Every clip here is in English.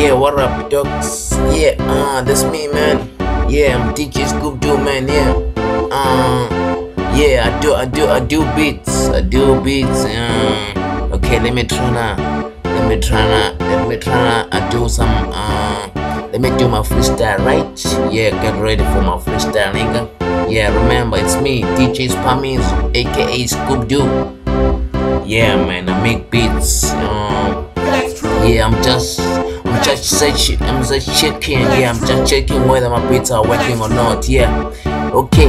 Yeah, what up, dogs? Yeah, that's me, man. Yeah, I'm DJ Scoop-Doo, man. Yeah, yeah, I do beats. Okay, let me try do some. Let me do my freestyle, right? Yeah, get ready for my freestyle, nigga. Yeah, remember it's me, DJ Spammies, aka Scoop-Doo. Yeah, man, I make beats. Yeah, I'm just checking. Yeah, I'm just checking whether my beats are working or not. Yeah, okay.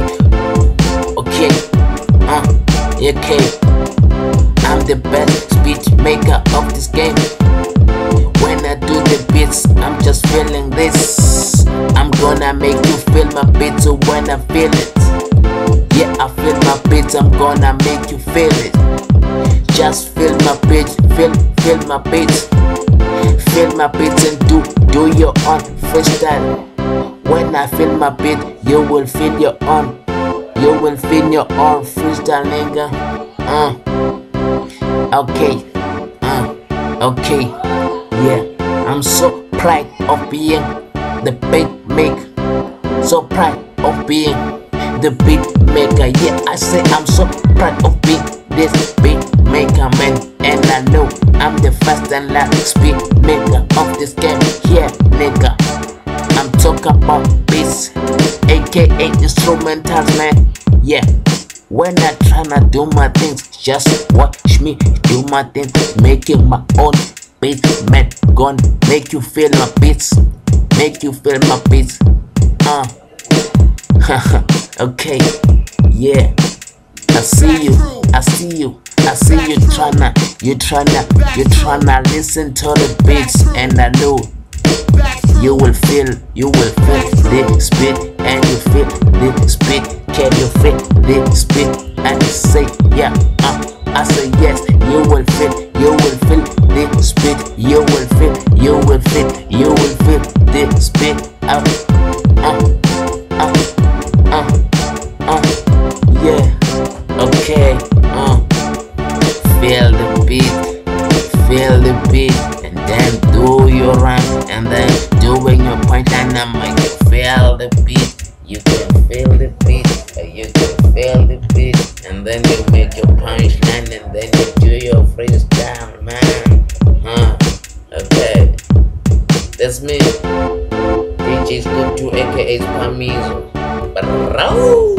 I'm the best beat maker of this game. When I do the beats, I'm just feeling this. I'm gonna make you feel my beats when I feel it. Yeah, I feel my beats, I'm gonna make you feel it. Just feel my beats, feel my beats. Feel my beats and do your own freestyle. When I feel my beat, you will feel your own. You will feel your own freestyle, nigga. Okay. Yeah, I'm so proud of being the beat maker. So proud of being the beat maker. Yeah, I say I'm so proud of being this beat maker, man. And I know I'm the fast and loudest beat maker of this game. Yeah, nigga, I'm talking about beats, aka instrumentals, man. Yeah, when I tryna do my things, just watch me do my thing, making my own beat, man. Gonna make you feel my beats, make you feel my beats. Okay, yeah, I see you tryna listen to the beats, and I know you will feel this beat, and you feel this beat. Can you feel this beat? And you say yeah, I say yes. You will feel this beat. You will feel this beat. Yeah, okay. Feel the beat, and then do your rhyme, and then doing your point, and I'm like, feel the beat. You can feel the beat, and then you make your punchline, and then you do your freestyle, man. Okay, that's me, DJ Scoop-Doo, aka Spammies.